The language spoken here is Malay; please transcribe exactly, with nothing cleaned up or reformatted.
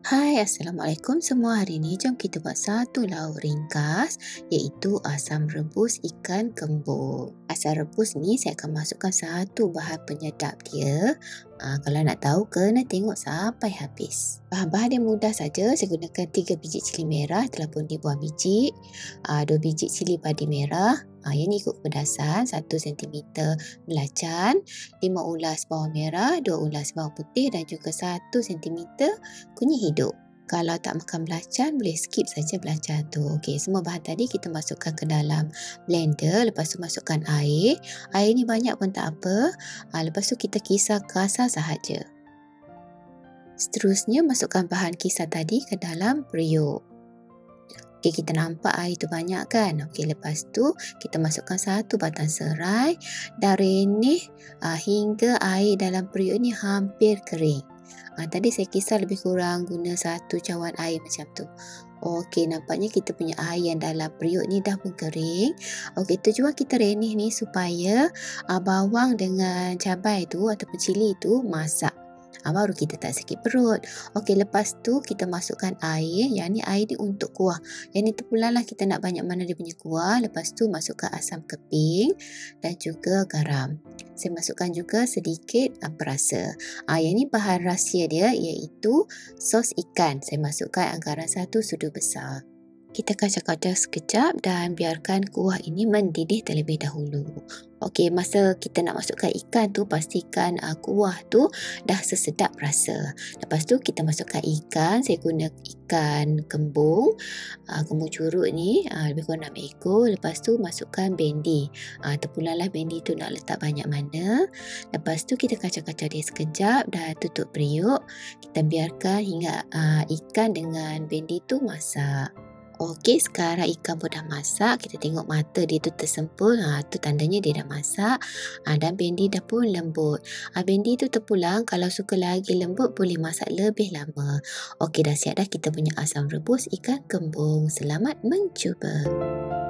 Hai, Assalamualaikum semua. Hari ni jom kita buat satu lauk ringkas iaitu asam rebus ikan kembung. Asam rebus ni saya akan masukkan satu bahan penyedap dia. Ha, kalau nak tahu kena tengok sampai habis. Bahan-bahan dia mudah saja. Saya gunakan tiga biji cili merah telah pun dibuang biji, ha, dua biji cili padi merah. Ha, yang ni ikut kepedasan, satu sentimeter belacan, lima ulas bawang merah, dua ulas bawang putih dan juga satu sentimeter kunyit hidup. Kalau tak makan belacan, boleh skip saja belacan tu. Okey, semua bahan tadi kita masukkan ke dalam blender. Lepas tu masukkan air. Air ni banyak pun tak apa. Ha, lepas tu kita kisar kasar sahaja. Seterusnya masukkan bahan kisar tadi ke dalam periuk. Okey, kita nampak air tu banyak kan? Okey, lepas tu kita masukkan satu batang serai dan renih uh, hingga air dalam periuk ni hampir kering. Ha, tadi saya kisar lebih kurang guna satu cawan air macam tu. Okey, nampaknya kita punya air yang dalam periuk ni dah pun kering. Okey, tujuan kita renih ni supaya uh, bawang dengan cabai tu ataupun cili tu masak. Ha, baru kita tak sakit perut. Okey, lepas tu kita masukkan air. Yang ni air ni untuk kuah. Yang ni terpulang lah kita nak banyak mana dia punya kuah. Lepas tu masukkan asam keping dan juga garam. Saya masukkan juga sedikit uh, perasa. Ha, yang ni bahan rahsia dia iaitu sos ikan. Saya masukkan anggaran satu sudu besar. Kita kacau-kacau sekejap dan biarkan kuah ini mendidih terlebih dahulu. Okey, masa kita nak masukkan ikan tu, pastikan uh, kuah tu dah sesedap rasa. Lepas tu kita masukkan ikan. Saya guna ikan kembung, uh, kembung curut ni, uh, lebih kurang enam ekor. Lepas tu masukkan bendi. Uh, terpulanglah bendi tu nak letak banyak mana. Lepas tu kita kacau-kacau dia sekejap dan tutup periuk. Kita biarkan hingga uh, ikan dengan bendi tu masak. Okey, sekarang ikan pun dah masak. Kita tengok mata dia tu tersempul. Ha, tu tandanya dia dah masak. Ha, dan bendi dah pun lembut. Ha, bendi tu terpulang. Kalau suka lagi lembut, boleh masak lebih lama. Okey, dah siap dah kita punya asam rebus ikan kembung. Selamat mencuba.